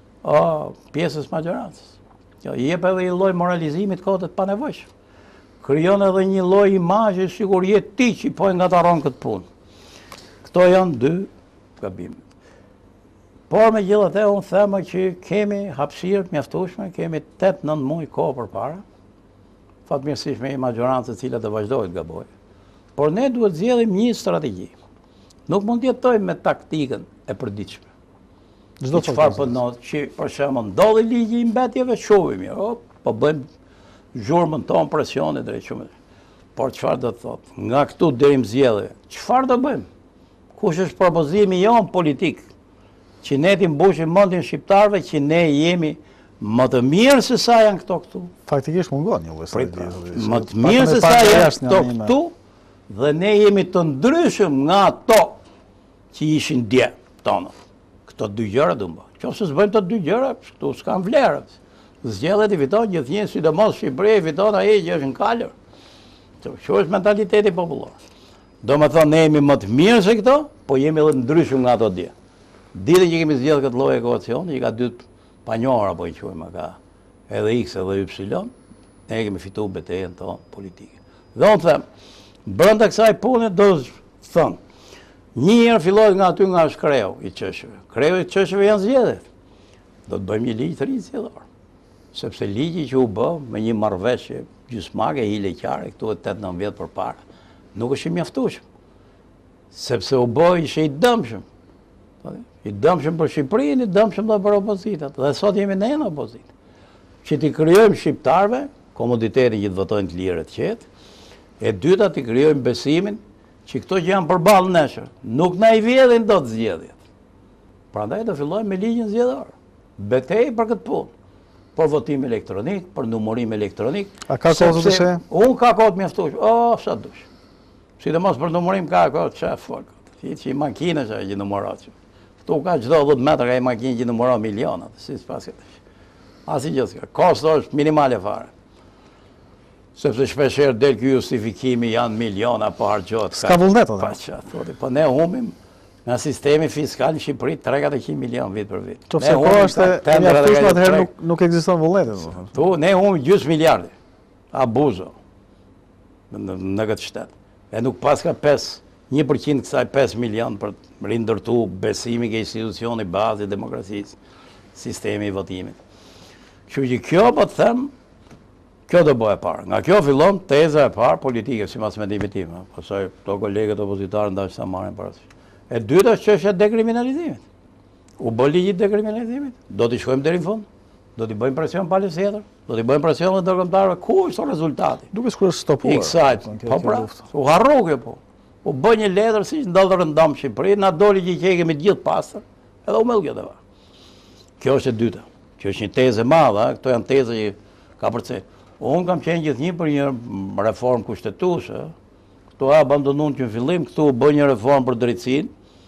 pjesës majorancës. Jo, i jep edhe një lloj moralizimi të kohët të panevojshëm. Krijon edhe një lloj imazhi sikur je ti që po e ngataron këtë punë. Këto janë dy gabime. Por megjithatë unë them që kemi hapësirë të mjaftueshme, kemi 8-9 muaj kohë përpara. Fatmirësisht me një majorancë e cila do vazhdojë të gabojë. Por ne duhet zgjedhim një strategji. Nuk mund të jetojmë me taktikën e përditshme. Çdo çfarë po ndodh, që për shembull ndodhi ligji i mbetjeve, shohim mirë, po bëjmë zhurmën tonë, presionin drejt shumë. Por çfarë do të thotë? Nga këtu deri në zgjedhje, çfarë do bëjmë? Kush është propozimi jon politik? Që ne ti mbushim mendjen shqiptarëve që ne jemi më të mirë se sa janë këtu. Faktikisht mungon një lloj strategjie. Më të mirë se sa janë këtu, dhe ne jemi të ndryshëm nga ato që ishin dje tonë. Këto dy gjëra do mbajnë. Nëse s'bëjmë të dy gjëra, këtu s'kan vlerë. Zgjedhjet i fiton gjithnjë, sidomos Shqipëria i fiton ai që është në kalër. Kjo është mentaliteti popullor. Domethënë ne jemi më të mirë se këto, po jemi edhe ndryshëm nga ato dje. Ditën që kemi zgjedhur këtë lloj ekuacioni, që ka dy panjohura apo i quajmë, ka edhe X edhe Y, ne kemi fituar betejën tonë politike. Dhe unë them, brenda kësaj pune do të thënë, një herë fillohet nga aty nga është kreu i çështjeve. Kreu i çështjeve janë zgjedhjet. Do të bëjmë një ligj të ri zgjedhor. Sepse ligji që u bë me një marrëveshje gjysmake hileqare këtu 8-9 vjet përpara, nuk është i mjaftueshëm. Sepse u bë ishte i dëmshëm. I dëmshëm për Shqipërinë, i dëmshëm edhe për opozitat. Dhe sot jemi ne në opozitë. Që t'i krijojmë shqiptarëve komoditetin që të votojnë të lirë të qetë, e dyta t'i krijojmë besimin që këto që janë përballë neshër, nuk na i vjedhin dot zgjedhjet. Prandaj do fillojmë me ligjin zgjedhor. Betejë për këtë punë. Për votim elektronik, për numërim elektronik. A ka kohë të shë? Unë ka kohë të mjaftuar. Sa dush. Sidomos për numërim ka kohë të fort. Që i makinë që numërat. Këtu ka çdo 10 metra ka i makinë që numëron milionat, si pas këtë. Asnjë gjë. Kosto është minimale fare. Sepse shpeshherë del ky justifikimi janë miliona po harxhohet. Ska vullnet atë. Pa çfarë thotë. Po ne humbim nga sistemi fiskal në Shqipëri 300 milion vit për vit. Qofse po është e mjaftueshme atëherë nuk ekziston vullneti, domethënë. Tu ne humbim gjys miliardë. Abuzo në këtë shtet. E nuk paska 1% kësaj 5 milion për rindërtu besimi ke institucioni bazë i demokracisë, sistemi i votimit. Kështu që kjo po të them, kjo do bëhe parë. Nga kjo fillon teza e parë politike, si mas mendimit tim. Pastaj këto kolegët opozitarë ndash sa marrin parasysh. E dyta është çështja e dekriminalizimit. U bë ligji i dekriminalizimit, do t'i shkojmë deri në fund. Do t'i bëjmë presion palës tjetër, do t'i bëjmë presion dhe ndërkombëtarëve. Ku është rezultati? Duke shkuar stopuar. Eksakt. Po pra, u harru kjo po. U bë një letër si ndodh rëndom Shqipëri, na doli që i kemi të gjithë pastër, edhe u mell kjo deva. Kjo është e dyta. Kjo është një tezë e madhe, këto janë teza që ka përcjell. Unë kam qenë gjithnjë për një reformë kushtetuese. Këtu e abandonuan që në fillim, këtu u bë një reformë për drejtsinë,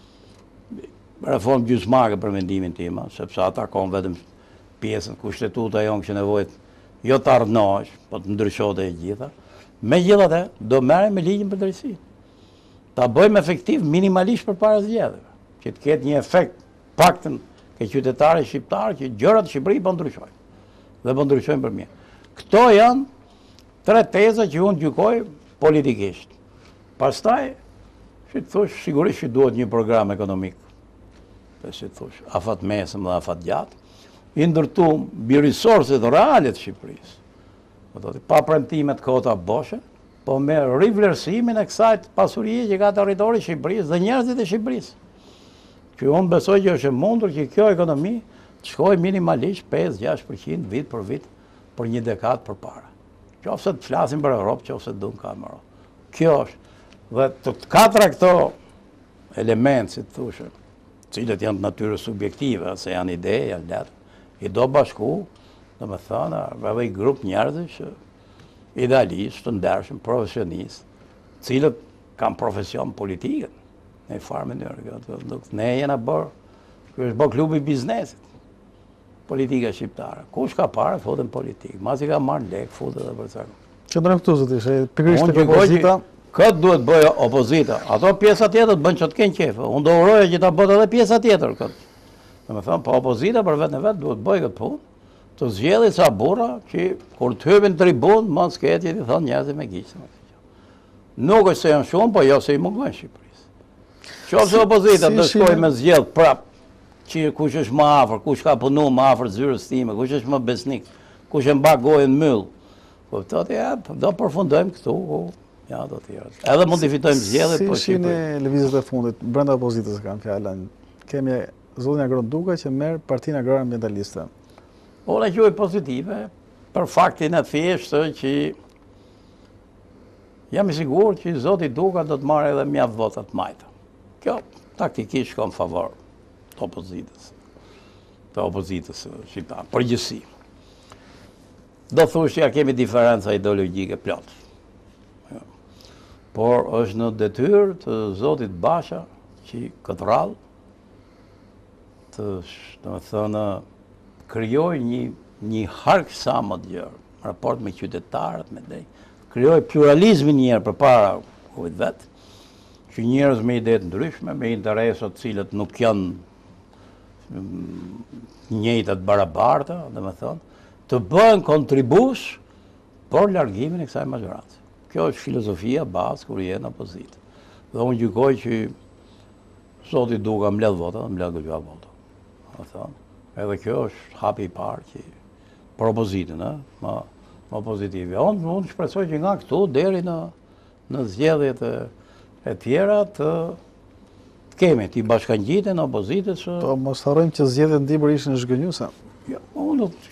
reformë gjysmake për mendimin tim, sepse ata kanë vetëm pjesën kushtetuta jonë që nevojët jo të arnohesh, po të ndryshohet e gjitha. Megjithatë, do merrem me ligjin për drejtsinë. Ta bëjmë efektiv minimalisht përpara zgjedhjeve, që të ketë një efekt paktën ke qytetarët shqiptarë që gjërat në Shqipëri po ndryshojnë. Dhe po ndryshojnë për mirë. Këto janë 3 teza që unë gjykoj politikisht. Pastaj, si të thosh, sigurisht që duhet një program ekonomik. Si të thosh, afat mesëm dhe afat gjatë. I ndërtuar mbi risorset reale të Shqipërisë. Pa premtimet kota boshe, po me rivlerësimin e kësaj pasurie që ka territori i Shqipërisë dhe njerëzit e Shqipërisë. Që unë besoj që është e mundur që kjo ekonomi të shkojë minimalisht 5-6% vit për vit për një dekadë përpara. Qofse të flasim për Europë, qofse të duam ka më Europë. Kjo është. Dhe të katra këto elementë, si të thoshe, cilët janë të natyrës subjektive, se janë ide, janë letë, i do bashku, dhe me thënë, edhe i grup njerëzish, idealisht, të ndershëm, profesionistë, cilët kanë profesion politikën, në i farë mënyrë. Ne jena bërë, kjo është bërë klubi biznesit, politika shqiptare. Kush ka parë, foten politikë. Masi ka marrë lekë, foten dhe përsa. Qëndrojmë këtu, zëti, që pikërisht të opozita. Këtë duhet bëjë opozita. Ato pjesa tjetër të bënë që të kenë qefë. Unë do uroja që ta bëtë edhe pjesa tjetër këtë. Dhe me thëmë, pa opozita për vetë në vetë duhet bëjë këtë punë, të zgjedhë sa burra që kur të hypin tribun, mos ketë që ti thonë njerëzit me gjishtë. Nuk është se janë shumë, po jo se i mungojnë Shqipërisë. Qofse opozita të shkoj me zgjedhë prapë, që kush është më afër, kush ka punu më afër zyrës time, kush është më besnik, kush e mba gojën myll. Po do përfundojmë këtu, ja do të jetë. Edhe mund të fitojmë zgjedhjet, po si në lëvizjet e fundit, brenda opozitës kanë fjalën. Kemi zotin Agron Duka që merr Partinë Agrare Ambientaliste. Unë e quaj pozitive për faktin e thjeshtë që jam i sigurt që zoti Duka do të marrë edhe mjaft vota të majta. Kjo taktikisht ka në favor të opozitës shqiptare, përgjithësi. Do thush që ja kemi diferenca ideologjike plot. Por është në detyrë të zotit Basha që këtë rallë të thënë krijoj një hark sa më të gjerë, raport me qytetarët, me drejt, krijoj pluralizmin njerë për para kujt vetë, që njerëz me ide të ndryshme, me interesat cilët nuk janë njëjtat barabarta, dhe me thonë, të bëhen kontribush për largimin e kësaj majorancë. Kjo është filozofia bazë kur jenë opozitë. Dhe unë gjykoj që zoti Duka mbledh vota, mbledh gëgja vota. Edhe kjo është hapi i parë që për opozitën, më pozitive. Unë shpresoj që nga këtu deri në zgjedhjet e tjera të kemi, t'i bashkangjiten opozitës. Po, mos harrojmë që zgjedhjet në Dibër ishin zhgënjuese.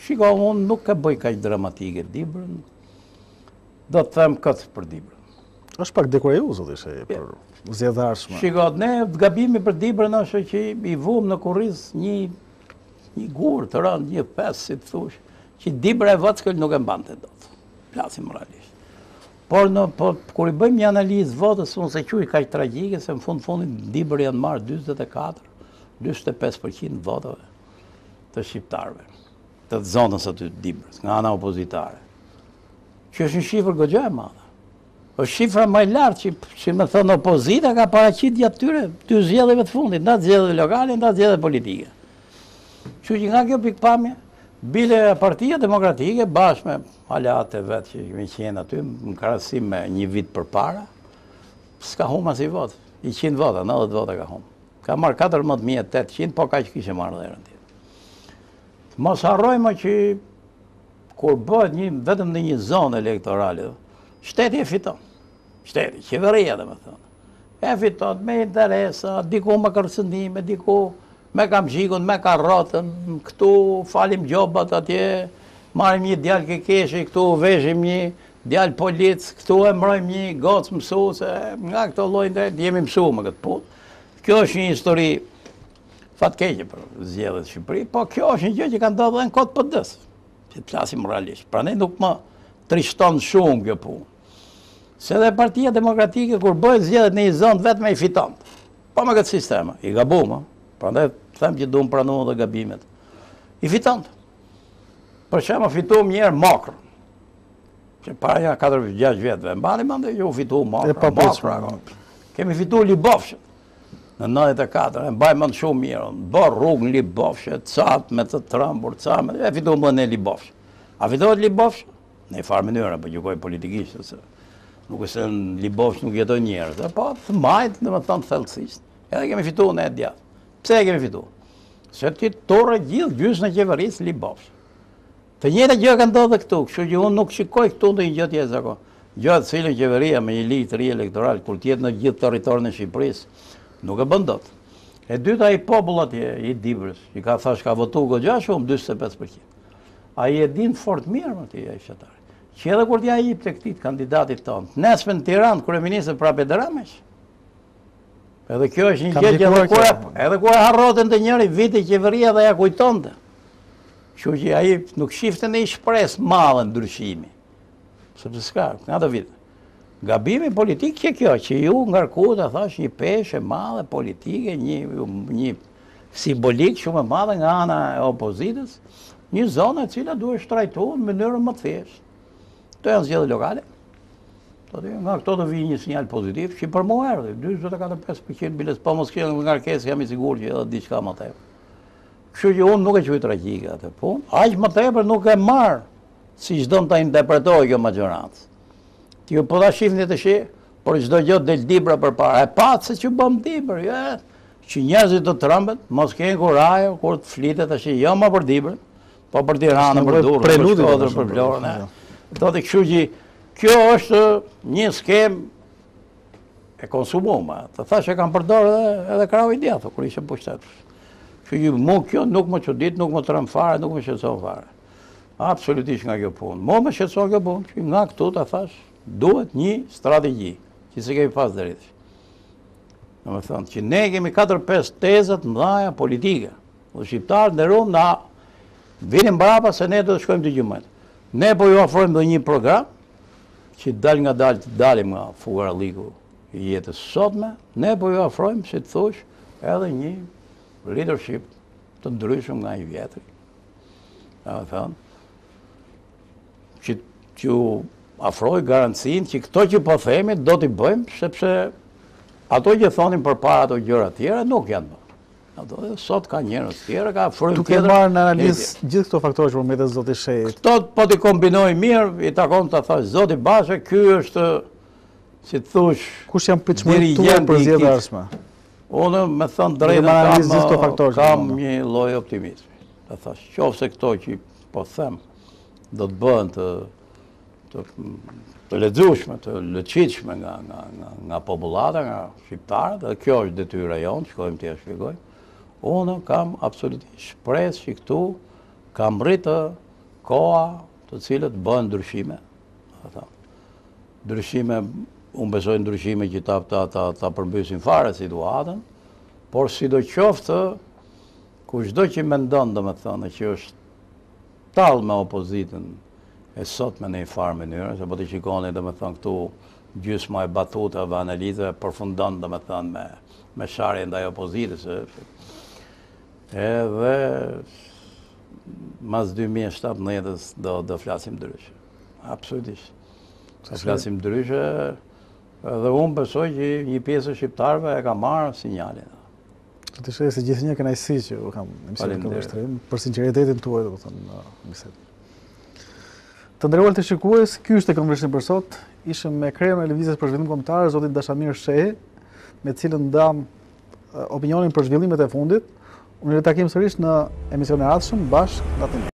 Unë nuk e bëj kaq dramatike Dibrën. Do të them këtë për Dibrën. Është pak dekurajues, zoti Shej, për zgjedhje ardhshme. Shikot, ne gabimi për Dibrën është që i vumë në kurriz një gur të rënd, një pes, si të thush, që Dibra e Vockël nuk e mbante dot. Plasim moralisht. Por kur i bëjmë një analizë votës, unë se quj kaq tragjike, se në fundin Dibër janë marrë 45% votave të shqiptarëve, të zonës aty të Dibrës, nga ana opozitare. Që është një shifër goxha e madhe. Është shifra më e lartë që më thënë opozita ka paraqit gjatë tyre dy zgjedhjeve të fundit, nda zgjedhje lokale, nda zgjedhje politike. Që nga kjo pikpamje, bile Partia Demokratike bashkë me aleate vetë që kemi qenë aty, në krahasim me një vit përpara, s'ka humë as i votë. I 100 vota, 90 vota ka humë. Ka marrë 14.800, po ka që kishe marrë dhe herën tjetër. Mos harrojmë që kur bëhet vetëm në një zonë elektorale, shteti e fiton. Shteti, qeveria dhe me thënë. E fiton me interesa, diku me kërcëndime, diku me kamzhikun, me karrotën, këtu falim gjobat atje, marim një djalë kekeshi, këtu veshim një djalë polic, këtu e mbrojmë një gocë mësuese, nga këto llojnë jemi mësuar me këtë punë. Kjo është një histori fatkeqe për zgjedhjet në Shqipëri, po kjo është një gjë që ka ndodhur edhe në kohë të PD-s, që të flasim moralisht. Prandaj nuk më trishton shumë kjo punë. Se dhe Partia Demokratike kur bëhet zgjedhjet në një zonë vetëm i fiton. Po me këtë sistem, i gabuam, prandaj them që duam pranuar edhe gabimet. I fiton. Për shembull fituam një herë Mokrën. Që para 4-6 vjetëve, mbani mendoj që u fitu Mokrën. Kemi fitu Libofshën. Në 94, e mbaj mend shumë mirë, bërë rrugë në Libofshë, catë me të trambur, e fitu më në Libofshë. A fitohet Libofshë? Në i farë mënyrë, për gjukoj politikishtë, se nuk e se në Libofshë nuk jetoj njerëz, po të majtë, dhe më thonë thellësisht. Edhe kemi fitu në e djatë. Pse e kemi fitu? Se ti torre gjithë gjysë në qeverisë Libofshë. Të njëjta gjë ka ndodhur këtu, kështu që unë nuk shikoj këtu ndonjë gjë tjetër zakon. Gjë të cilën qeveria me një ligj të ri elektoral kur të jetë në gjithë territorin e Shqipërisë, nuk e bën dot. E dyta ai popull atje i Dibrës, i ka thash ka votu goxha shumë 45%. Ai e din fort mirë më ti ai fshatar. Që edhe kur t'ja jep tek këtij kandidatit ton, nesër në Tiranë kryeministri prapë Deramesh. Edhe kjo është një gjë që edhe kur e harroten të njëri viti qeveria dhe ja kujtonte. Kështu që ai nuk shifte në një shpresë madhe ndryshimi. Sepse s'ka, nga ato vite. Gabimi politik që kjo, që ju ngarkuat, thash, një peshë madhe politike, një simbolik shumë e madhe nga ana e opozitës, një zonë e cila duhet shtrajtuar në mënyrë më të thjeshtë. Këto janë zgjedhje lokale. Nga këto do vijë një sinjal pozitiv, që për mua erdhi 45% biles, po mos kemi ngarkesë, jam i sigurt që edhe diçka më tepër. Kështu që unë nuk e quaj tragjike atë punë, aq më tepër nuk e marr si çdo ta interpretoj kjo majorancë. Ti po ta shihni të shi, por çdo gjë del Dibra përpara. E pat se që bëm Dibër, që njerëzit do të trembet, mos kenë kurajo kur të flitet tash jo më për Dibrën, po për Tiranën, për Durrës, për Shkodrën, për Vlorën. Do të kështu që kjo është një skem e konsumuar. Të thash e kam përdorur edhe krau i djathtë kur ishte pushtet. Kështu që mu kjo nuk më çudit, nuk më tremb fare, nuk më shqetëson fare. Absolutisht nga kjo punë. Mo më shqetëson kjo punë, që nga këtu ta thash duhet një strategji, që se kemi pas deri. Në më thënë, që ne kemi 4-5 tezat mëdha politike. Dhe shqiptarët nderuam na vinim mbrapa se ne do të shkojmë të gjumët. Ne po ju ofrojmë dhe një program, që dal nga të dalim nga fugaralliku i jetës sotme, ne po ju ofrojmë, si të thush, edhe një leadership të ndryshëm nga i vjetri. Në më thënë, që ju afroj garancinë që këto që po themi do t'i bëjmë, sepse ato që thonim përpara ato gjëra tjera nuk janë bërë. Ato sot ka njerëz tjera, ka afrojmë tjetër. Duke marrë në analizë gjithë këto faktorë që përmendët zoti Shej. Këto po t'i kombinoj mirë, i takon të thash zoti Bashe, ky është, si të thush, kush janë pritshmëritë për zgjedhjet e ardhshme? Unë me thënë drejtën kam një lloj optimizmi. Të thash, qofse këto që po them do të bëhen të lexueshme, të lëçitshme nga popullata, nga shqiptarët, dhe kjo është detyra jonë, shkojmë t'ja shpjegojmë. Unë kam absolutisht shpresë që këtu kam rritë koha të cilët bëhen ndryshime. Ndryshime unë besoj ndryshime që ta përmbysin fare situatën, por sidoqoftë, kushdo që mendon, domethënë, që është tallë me opozitën e sot me një farë mënyrë, se po të shikoni, domethënë, këtu gjysma e batutave, analizave përfundon, domethënë, me sharje ndaj opozitës. Edhe mas 2017 do flasim ndryshe. Absolutisht. Do flasim ndryshe, dhe unë besoj që një pjesë e shqiptarëve e ka marrë sinjalin. Që të shkoj se gjithë një kënaqësi që u kam emisionin Këndvështrim, për sinqeritetin tuaj, domethënë, në bisedë. Të nderuar të shikues, ky është Këndvështrim për sot. Ishëm me kreun e Lëvizjes për Zhvillim Kombëtar, zotin Dashamir Shehi, me cilën ndam opinionin për zhvillimet e fundit. Unë do të takim sërish në emisionin e ardhshëm bashkë natën.